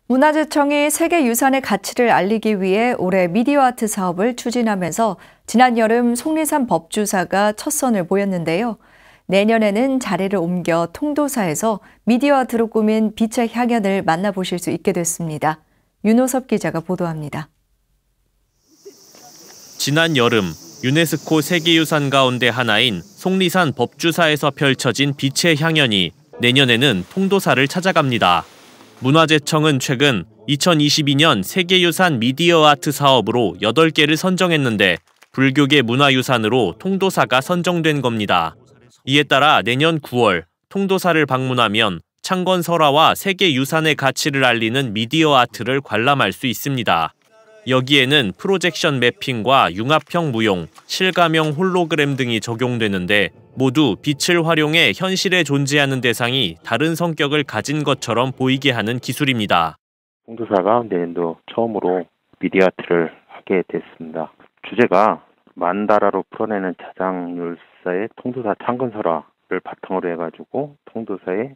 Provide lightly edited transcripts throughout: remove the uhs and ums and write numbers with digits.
문화재청이 세계유산의 가치를 알리기 위해 올해 미디어 아트 사업을 추진하면서 지난 여름 속리산 법주사가 첫 선을 보였는데요. 내년에는 자리를 옮겨 통도사에서 미디어 아트로 꾸민 빛의 향연을 만나보실 수 있게 됐습니다. 윤호섭 기자가 보도합니다. 지난 여름 유네스코 세계유산 가운데 하나인 속리산 법주사에서 펼쳐진 빛의 향연이 내년에는 통도사를 찾아갑니다. 문화재청은 최근 2022년 세계유산 미디어 아트 사업으로 8개를 선정했는데 불교계 문화유산으로 통도사가 선정된 겁니다. 이에 따라 내년 9월 통도사를 방문하면 창건설화와 세계유산의 가치를 알리는 미디어 아트를 관람할 수 있습니다. 여기에는 프로젝션 매핑과 융합형 무용, 실감형 홀로그램 등이 적용되는데 모두 빛을 활용해 현실에 존재하는 대상이 다른 성격을 가진 것처럼 보이게 하는 기술입니다. 통도사가 내년도 처음으로 미디어 아트를 하게 됐습니다. 주제가 만다라로 풀어내는 자장율사의 통도사 창건설화를 바탕으로 해가지고 통도사의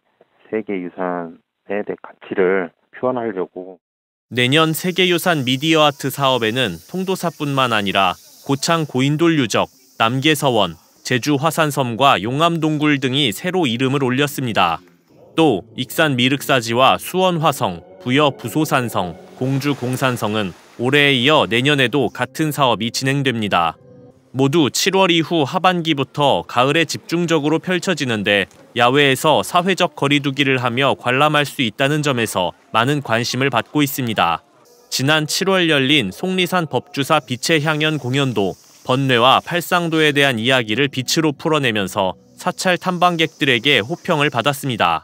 세계유산에 대한 가치를 표현하려고. 내년 세계유산 미디어 아트 사업에는 통도사뿐만 아니라 고창 고인돌 유적, 남계서원, 제주 화산섬과 용암동굴 등이 새로 이름을 올렸습니다. 또 익산 미륵사지와 수원 화성, 부여 부소산성, 공주 공산성은 올해에 이어 내년에도 같은 사업이 진행됩니다. 모두 7월 이후 하반기부터 가을에 집중적으로 펼쳐지는데 야외에서 사회적 거리두기를 하며 관람할 수 있다는 점에서 많은 관심을 받고 있습니다. 지난 7월 열린 속리산 법주사 빛의 향연 공연도 번뇌와 팔상도에 대한 이야기를 빛으로 풀어내면서 사찰 탐방객들에게 호평을 받았습니다.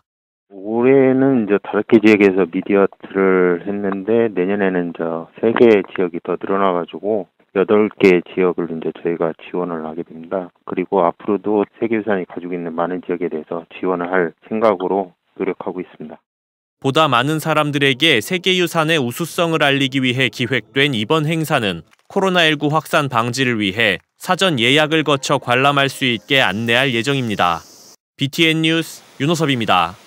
올해는 5개 지역에서 미디어 아트를 했는데 내년에는 3개 지역이 더 늘어나가지고 8개 지역을 저희가 지원을 하게 됩니다. 그리고 앞으로도 세계유산이 가지고 있는 많은 지역에 대해서 지원을 할 생각으로 노력하고 있습니다. 보다 많은 사람들에게 세계유산의 우수성을 알리기 위해 기획된 이번 행사는 코로나19 확산 방지를 위해 사전 예약을 거쳐 관람할 수 있게 안내할 예정입니다. BTN 뉴스 윤호섭입니다.